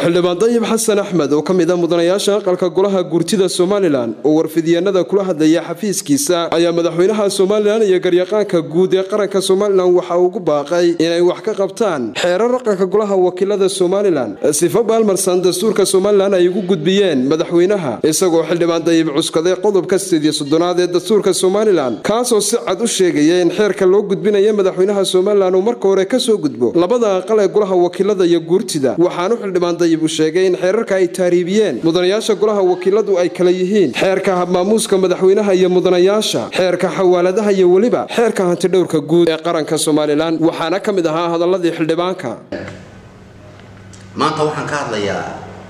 xildhibaan Dayib Xasan Axmed oo kamid ah mudanayaasha aqalka golaha guurtida Somaliland oo warfidiyeenada kula hadlaya xafiiskiisa ayaa madaxweynaha Somaliland iyo garyaqaanka guud ee qaranka Somaliland waxa uu ugu baaqay inay wax ka qabtaan xeerar aqalka golaha wakiilada Somaliland sifa baalmarsan dastuurka Somaliland ay ugu gudbiyeen madaxweynaha isagoo xildhibaan Dayib cuskaday qodobka 13 ee dastuurka Somaliland kaas oo si cad u sheegay in xeerka loo gudbinayo madaxweynaha Somaliland uu marka hore ka soo gudbo labada aqal ee golaha wakiilada iyo guurtida waxaanu xildhibaan Dayib sheegay in xeerarka ay taariibiyeen mudanayaasha golaha wakiiladu ay kala yihiin xeerka habmaamuuska madaxweynaha iyo mudanayaasha xeerka xawaaladaha iyo waliba xeerka hanti dhowrka guud ee qaranka Somaliland waxaana kamid ahaa hadaladii xildhibaanka maanta waxaan ka hadlayaa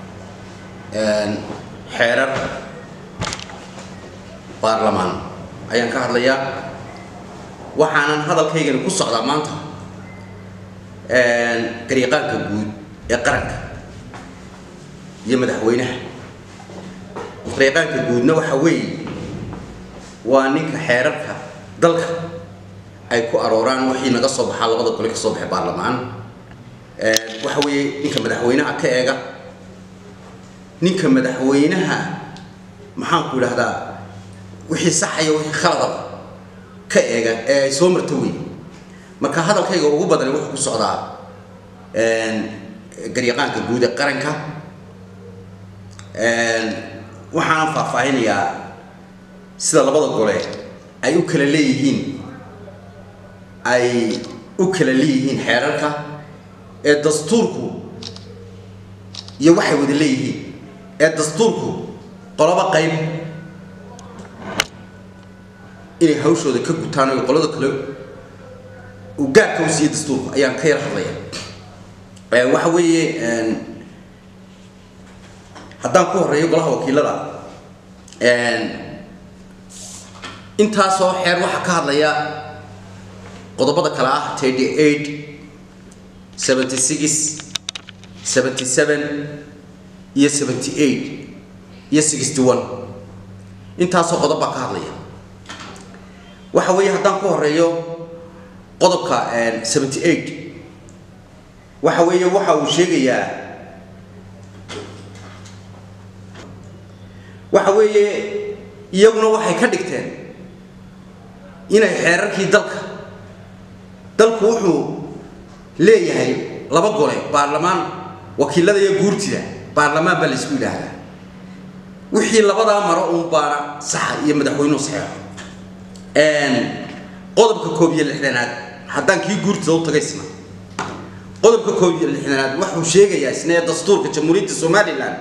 xeerar baarlamaan ayaan ka hadlayaa waxaanan hadalkaygan ku socdaa maanta garyaqaanka guud ee qaranka iyo madaxweynaha garyaqaanka guudna waxa weeye waa ninka xeerarka dalka ay ku arooraan wixii naga soo baxaa labada gole ka soo baxay baarlamaan waxa weeye ninka madaxweynaha ka eega ninka madaxweynaha maxaan ku yiraahdaa wixii sax iyo wixii khalad ka eega ee soo martay weey marka hadalkayga ugu badan wuxuu ku socdaa garyaqaanka guud ee qaranka waxaan faahfaahinayaa sida labada gole ay u kala leeyihiin xeerarka ee dastuurku iyo waxay wada leeyihiin ee dastuurku qolaba qayb inay hawshooda ka gutaan oo qolada kale u gaarka u siiyay dastuurka ayaan ka yar hadlayaa waxa weeye haddaan ku horeeyo golaha wakiilada intaasoo xeer waxa ka hadlaya qodobada kale ah 38 76 77 iyo 78 iyo 61 intaasoo qodob baa ka hadlaya waxa weeye haddaan ku horeeyo qodobka 78 waxa weeye waxa uu sheegayaa waxa weeye iyaguna waxay ka dhigteen inay xeerarkii dalku wuxuu leeyahay laba gole baarlamaan wakiilada iyo guurtida baarlamaan baa la isku yiraahdaa wixii labada maro uu baara sax iyo madaxweynuhu saxeexo qodobka 61 haddaan kii guurtida u tagaysna qodobka 61 wuxuu sheegayaa isna dastuurka jamhuuriyadda Somaliland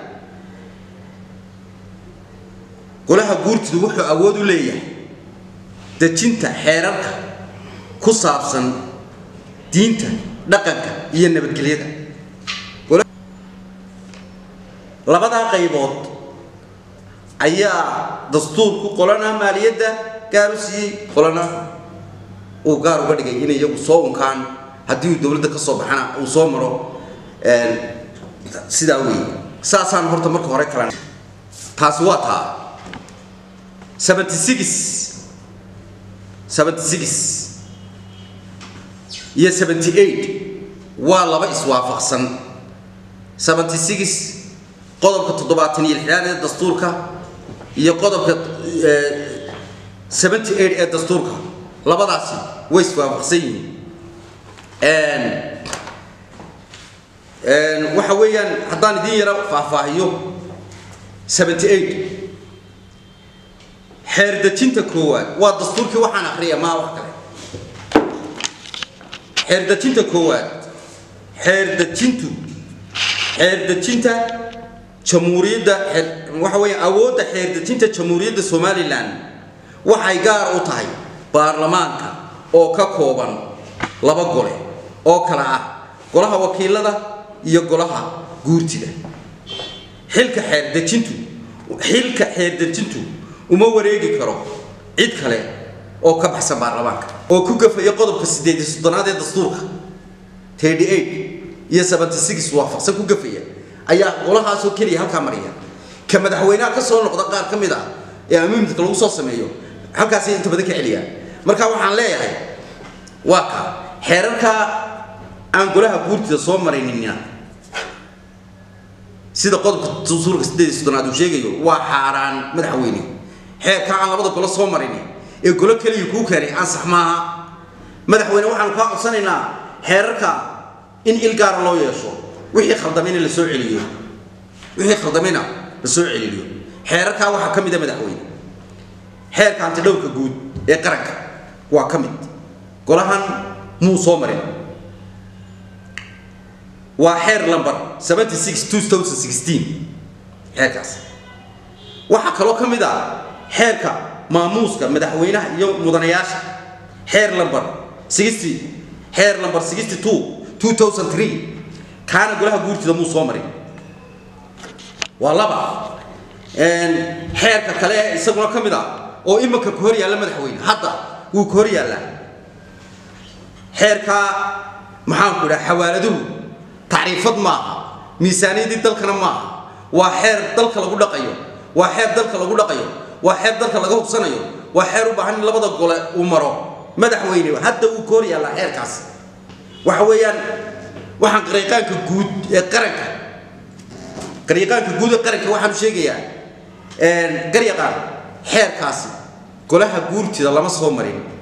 golaha guurtidu wuxuu awood u leeyahay dejinta xeerarka ku saabsan diinta dhaqanka iyo nabadgelyada labada qaybood ayaa dastuurku qolana maaliyadda gaar u siiyay qolana uu gaar uga dhigay in iyagu soo unkaan haddii dawladda ka soo baxana uu soo maro sidaa weeye saasaan horta marka hore kala taasi waa taa 76 iyo 78 waa laba iswaafaqsan 76 qodobka 76 ee dastuurka iyo qodobka 78 ee dastuurka labadaasi way iswaafaqsan yihiin waxa weeyaan haddaan idin yara faahfaahiyo 78 xeer dejinta koowaad waa dastuurkii waxaan akhriyaa ma wax kale xeer dejinta koowaad xeer dejinta jamhuuriyadda waxa weeye awoodda xeer dejinta jamhuuriyadda Somaliland waxay gaar u tahay baarlamaanka oo ka kooban laba gole oo kala ah golaha wakiilada iyo golaha guurtida xilka xeer dejintu uma wareegi karo cid kale oo ka baxsan baarlamaanka oo ku gafaya qodobka 13 ee dastuurka 38 iyo 76 waafaqsan ku gafaya ayaa golahaas oo kaliya halka mariya ka madaxweynaha ka soo noqda qaar kamid ah ee amiimka lagu soo sameeyo halkaas inta badan ka xiliya marka waxaan leeyahay waa ka xeerarka aan golaha guurtida soo maraynin sida qodobka dastuurka 8 uu sheegayo waa xaaraan madaxweyne xeerka aan labada golo soo marin ee golo kaliya ku keenay aan sax maaha madaxweyne waxaan ka codsanaynaa xeerarka in ilgaar loo yeesho wixii khaldameen la soo celiyo xeerarka waxa kamid ah madaxweyne xeerka anta dhowrka guud ee qaranka waa kamid golahan muu soo marin waa xeer lambar 76/2016 xeerkaas waxa kaloo kamid ah xeerka maamuuska madaxweynaha iyo mudanayaasha xeer lambar 62/2003 kaana golaha guurtida muu soo marin waa laba xeerka kale isaguna kamid ah oo imanka ku hor yaala madaxweyne hadda uu ku hor yaala xeerka maxaan ku dhahay xawaaladuhu taariifad ma miisaaniyadii dalkana ma waa xeer dalka lagu dhaqayo waa xeer dalka laga hubsanayo waa xeer u baahan in labada gole uu maro madaxweyne hadda uu ku hor yaala xeerkaas waxa weeyaan waxaan qariiqaanka guud ee qaranka waxaan sheegayaa garyaqaan xeerkaasi golaha guurtida lama soo marin